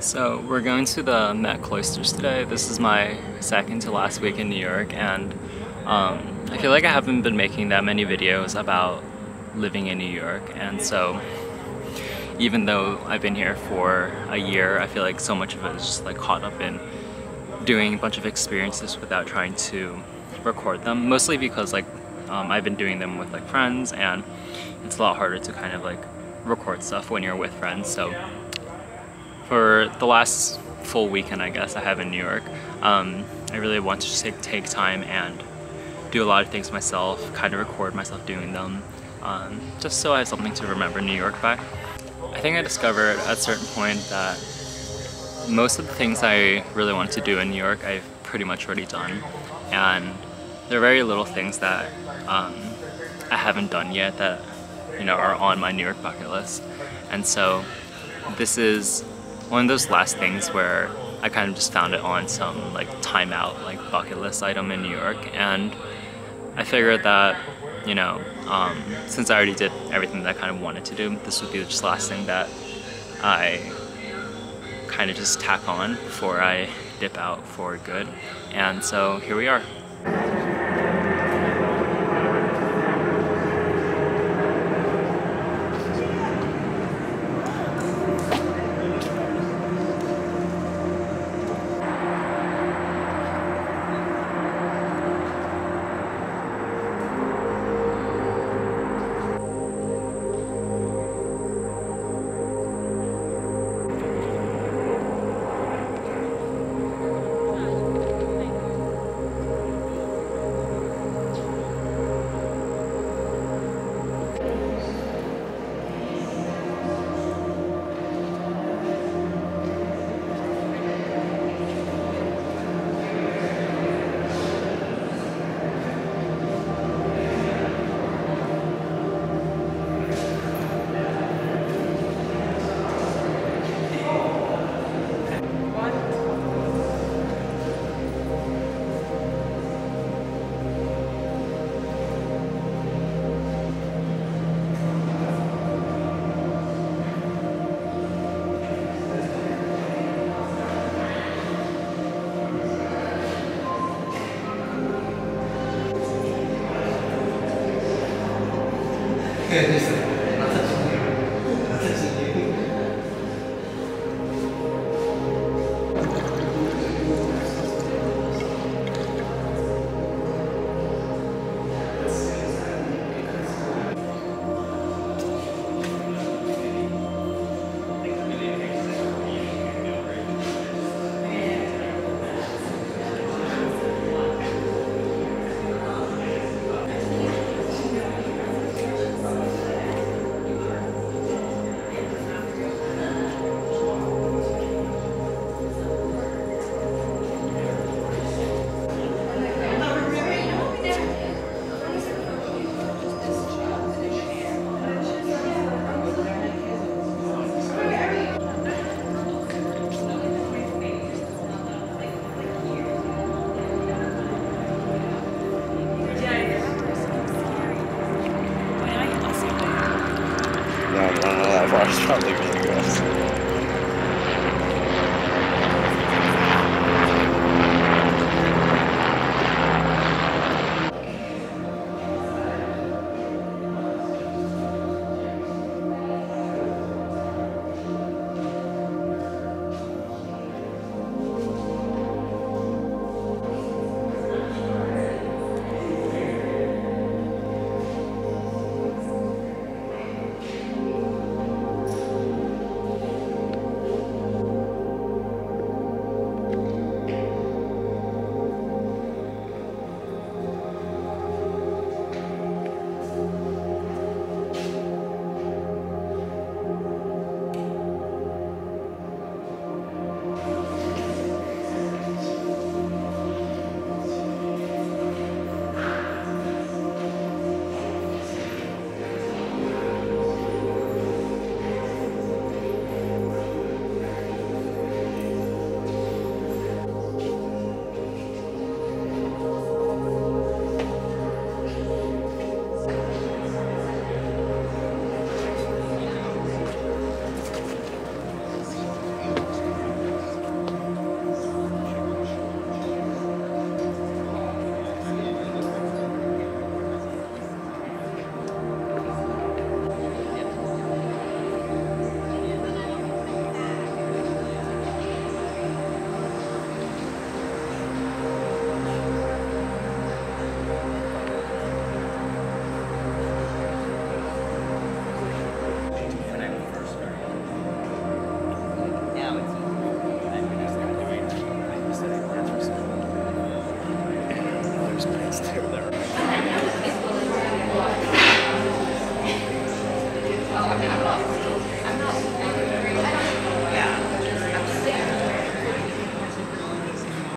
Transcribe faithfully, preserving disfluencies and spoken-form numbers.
So we're going to the Met Cloisters today. This is my second to last week in New York, and um, I feel like I haven't been making that many videos about living in New York, and so even though I've been here for a year, I feel like so much of it is just like caught up in doing a bunch of experiences without trying to record them, mostly because like um, I've been doing them with like friends, and it's a lot harder to kind of like record stuff when you're with friends. So for the last full weekend, I guess, I have in New York, um, I really want to just take, take time and do a lot of things myself, kind of record myself doing them, um, just so I have something to remember New York by. I think I discovered at a certain point that most of the things I really wanted to do in New York, I've pretty much already done, and there are very little things that um, I haven't done yet that, you know, are on my New York bucket list. And so this is one of those last things where I kind of just found it on some like timeout, like bucket list item in New York, and I figured that, you know, um, since I already did everything that I kind of wanted to do, this would be just the last thing that I kind of just tack on before I dip out for good. And so here we are. No, no, no, that water's probably really gross.